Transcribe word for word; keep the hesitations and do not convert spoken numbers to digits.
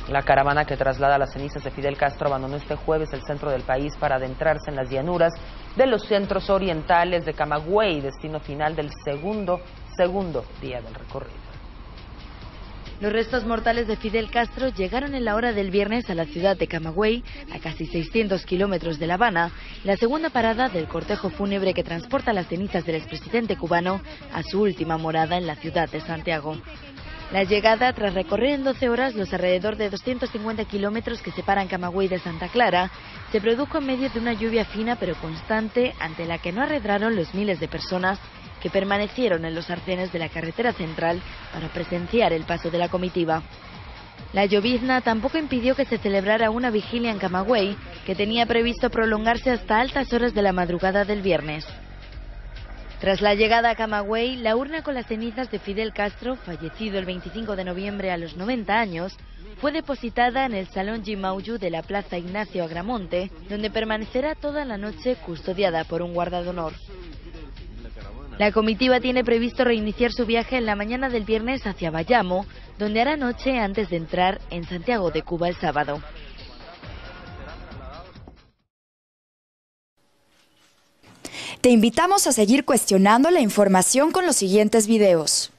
La caravana que traslada las cenizas de Fidel Castro abandonó este jueves el centro del país para adentrarse en las llanuras de los centros orientales de Camagüey, destino final del segundo, segundo día del recorrido. Los restos mortales de Fidel Castro llegaron en la hora del viernes a la ciudad de Camagüey, a casi seiscientos kilómetros de La Habana, la segunda parada del cortejo fúnebre que transporta las cenizas del expresidente cubano a su última morada en la ciudad de Santiago. La llegada, tras recorrer en doce horas los alrededor de doscientos cincuenta kilómetros que separan Camagüey de Santa Clara, se produjo en medio de una lluvia fina pero constante, ante la que no arredraron los miles de personas que permanecieron en los arcenes de la carretera central para presenciar el paso de la comitiva. La llovizna tampoco impidió que se celebrara una vigilia en Camagüey, que tenía previsto prolongarse hasta altas horas de la madrugada del viernes. Tras la llegada a Camagüey, la urna con las cenizas de Fidel Castro, fallecido el veinticinco de noviembre a los noventa años, fue depositada en el Salón Gimauyu de la Plaza Ignacio Agramonte, donde permanecerá toda la noche custodiada por un guarda de honor. La comitiva tiene previsto reiniciar su viaje en la mañana del viernes hacia Bayamo, donde hará noche antes de entrar en Santiago de Cuba el sábado. Te invitamos a seguir cuestionando la información con los siguientes videos.